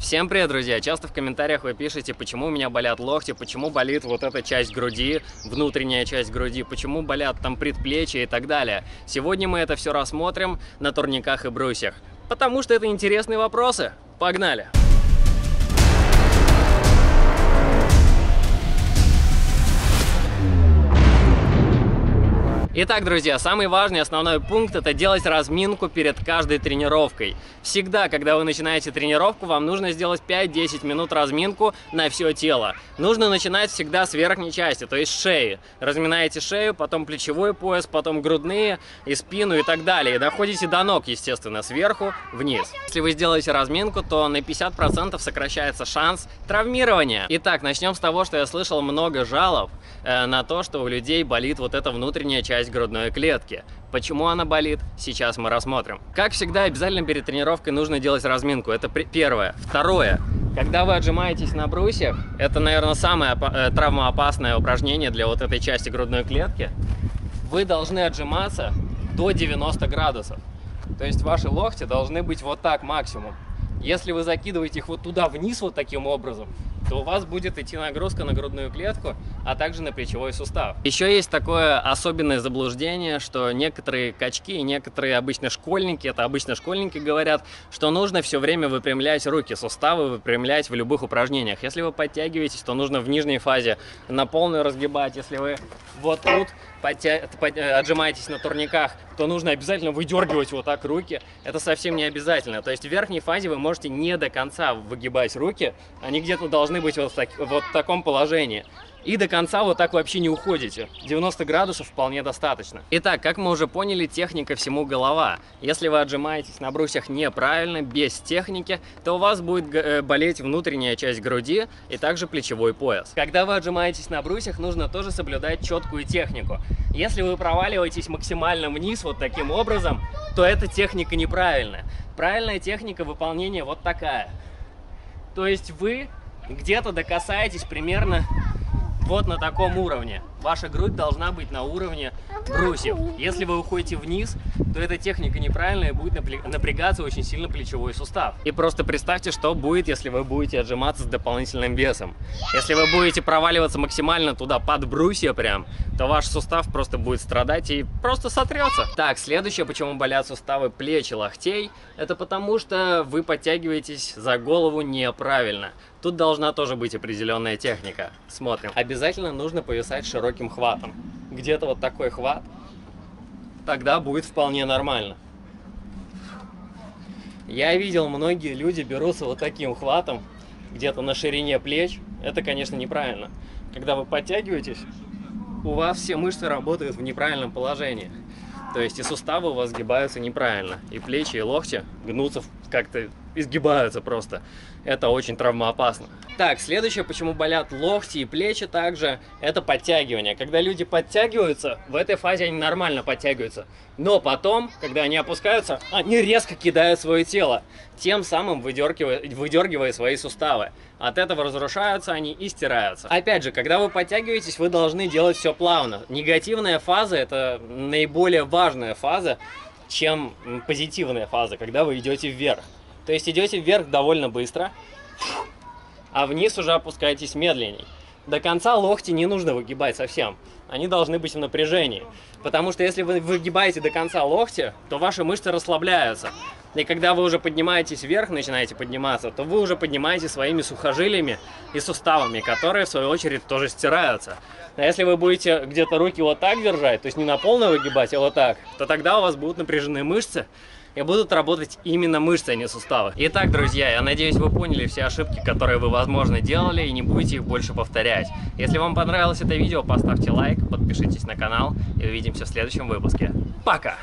Всем привет, друзья! Часто в комментариях вы пишете, почему у меня болят локти, почему болит вот эта часть груди, внутренняя часть груди, почему болят там предплечья и так далее. Сегодня мы это все рассмотрим на турниках и брусьях, потому что это интересные вопросы. Погнали! Итак, друзья, самый важный основной пункт – это делать разминку перед каждой тренировкой. Всегда, когда вы начинаете тренировку, вам нужно сделать 5-10 минут разминку на все тело. Нужно начинать всегда с верхней части, то есть шеи. Разминаете шею, потом плечевой пояс, потом грудные и спину и так далее. И доходите до ног, естественно, сверху вниз. Если вы сделаете разминку, то на 50% сокращается шанс травмирования. Итак, начнем с того, что я слышал много жалоб на то, что у людей болит вот эта внутренняя часть грудной клетки. Почему она болит, сейчас мы рассмотрим. Как всегда, обязательно перед тренировкой нужно делать разминку. Это первое. Второе. Когда вы отжимаетесь на брусьях, это, наверное, самое травмоопасное упражнение для вот этой части грудной клетки. Вы должны отжиматься до 90 градусов. То есть ваши локти должны быть вот так максимум. Если вы закидываете их вот туда вниз вот таким образом, то у вас будет идти нагрузка на грудную клетку, а также на плечевой сустав. Еще есть такое особенное заблуждение, что некоторые качки и некоторые обычно школьники, это обычно школьники говорят, что нужно все время выпрямлять руки, суставы выпрямлять в любых упражнениях. Если вы подтягиваетесь, то нужно в нижней фазе на полную разгибать. Если вы вот тут отжимаетесь на турниках, то нужно обязательно выдергивать вот так руки. Это совсем не обязательно. То есть в верхней фазе вы можете не до конца выгибать руки, они где-то должны быть вот в таком положении. И до конца вот так вообще не уходите. 90 градусов вполне достаточно. Итак, как мы уже поняли, техника всему голова. Если вы отжимаетесь на брусьях неправильно, без техники, то у вас будет болеть внутренняя часть груди и также плечевой пояс. Когда вы отжимаетесь на брусьях, нужно тоже соблюдать четкую технику. Если вы проваливаетесь максимально вниз вот таким образом, то эта техника неправильная. Правильная техника выполнения вот такая. То есть вы где-то докасаетесь примерно вот на таком уровне. Ваша грудь должна быть на уровне брусьев. Если вы уходите вниз, то эта техника неправильная и будет напрягаться очень сильно плечевой сустав. И просто представьте, что будет, если вы будете отжиматься с дополнительным весом. Если вы будете проваливаться максимально туда под брусья прям, то ваш сустав просто будет страдать и просто сотрется. Так, следующее, почему болят суставы плеч и локтей, это потому что вы подтягиваетесь за голову неправильно. Тут должна тоже быть определенная техника. Смотрим. Обязательно нужно повисать широким хватом. Где-то вот такой хват. Тогда будет вполне нормально. Я видел, многие люди берутся вот таким хватом, где-то на ширине плеч. Это, конечно, неправильно. Когда вы подтягиваетесь, у вас все мышцы работают в неправильном положении. То есть и суставы у вас сгибаются неправильно. И плечи, и локти гнутся как-то, изгибаются просто. Это очень травмоопасно. Так, следующее, почему болят локти и плечи также, это подтягивание. Когда люди подтягиваются, в этой фазе они нормально подтягиваются. Но потом, когда они опускаются, они резко кидают свое тело, тем самым выдергивая свои суставы. От этого разрушаются они и стираются. Опять же, когда вы подтягиваетесь, вы должны делать все плавно. Негативная фаза – это наиболее важная фаза, чем позитивная фаза, когда вы идете вверх. То есть идете вверх довольно быстро, а вниз уже опускаетесь медленней. До конца локти не нужно выгибать совсем. Они должны быть в напряжении. Потому что если вы выгибаете до конца локти, то ваши мышцы расслабляются. И когда вы уже поднимаетесь вверх, начинаете подниматься, то вы уже поднимаете своими сухожилиями и суставами, которые в свою очередь тоже стираются. А если вы будете где-то руки вот так держать, то есть не на полную выгибать, а вот так, то тогда у вас будут напряжены мышцы, и будут работать именно мышцы, а не суставы. Итак, друзья, я надеюсь, вы поняли все ошибки, которые вы, возможно, делали, и не будете их больше повторять. Если вам понравилось это видео, поставьте лайк, подпишитесь на канал, и увидимся в следующем выпуске. Пока!